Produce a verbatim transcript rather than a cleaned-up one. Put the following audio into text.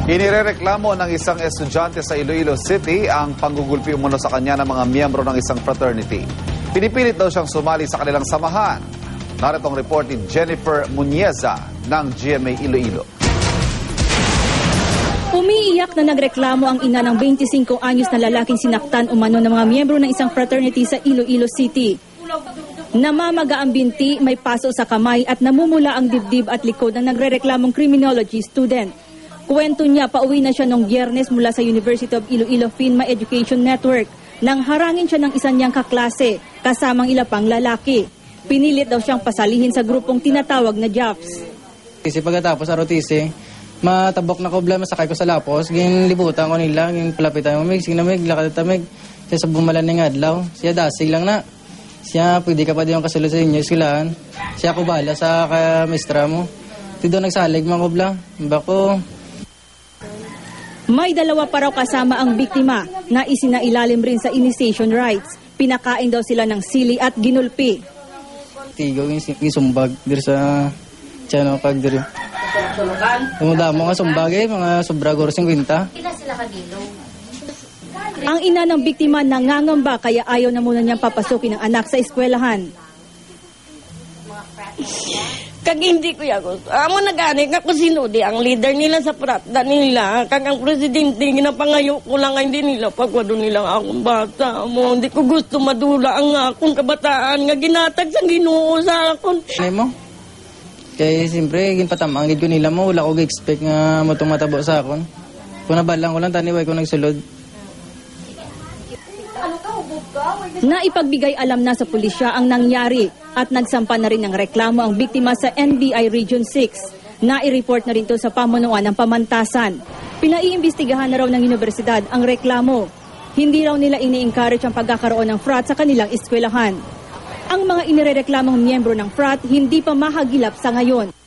Inirereklamo ng isang estudyante sa Iloilo City ang panggugulpi umano sa kanya ng mga miyembro ng isang fraternity. Pinipilit daw siyang sumali sa kanilang samahan. Narito ang report ni Jennifer Munieza ng G M A Iloilo. Umiiyak na nagreklamo ang ina ng twenty-five anyos na lalaking sinaktan umano ng mga miyembro ng isang fraternity sa Iloilo City. Namamaga ang binti, may paso sa kamay at namumula ang dibdib at likod ng nagrereklamong criminology student. Kwento niya, pauwi na siya noong Biyernes mula sa University of Iloilo FINMA Education Network nang harangin siya ng isa niyang kaklase kasamang ilang pang lalaki. Pinilit daw siyang pasalihin sa grupong tinatawag na J A F S. Kasi pagkatapos arotise, matabok na ko blama sakay ko sa lapos, ginlibutan ko nila, ginpalapitan ko, mig, sige na mig, lakad tamig. Siya sa bumalan ng adlaw, siya dasig lang na. Siya, pwede ka pa din yung kasulod sa inyo, silaan. Siya ko bala sa kamistra mo. Tido nagsalig mga kubla, bako. May dalawa pa raw kasama ang biktima na isinailalim rin sa initiation rites. Pinakain daw sila ng sili at ginulpi. Tigo yung sumbag dir sa tiyan o kag dir. Tumudamo nga sumbag eh, mga sobra goro fifty. Ila sila kagilo. Ang ina ng biktima nangangamba kaya ayaw na muna niyang papasukin ang anak sa eskwelahan. Kag hindi ko yago. Amo nagani nga kung sino di ang leader nila sa pratda nila. Kag ang presidente ginapangayo ko lang hindi nila pagwado nila akong bata. Amo hindi ko gusto madula ang akong kabataan nga ginatag sa Ginoo sa akon. Ano mo? Kaya siyempre, ginpatamangid ko nila mo, wala ko expect nga matong matabo sa akon. Kung nabalang ko lang, taniway ko nagsulod. Naipagbigay alam na sa pulisya ang nangyari at nagsampa na rin ng reklamo ang biktima sa N B I Region six. Nai-report na rin ito sa pamunuan ng pamantasan. Pinaiimbestigahan na raw ng universidad ang reklamo. Hindi raw nila ini-encourage ang pagkakaroon ng frat sa kanilang eskwelahan. Ang mga inirereklamong miyembro ng frat hindi pa mahagilap sa ngayon.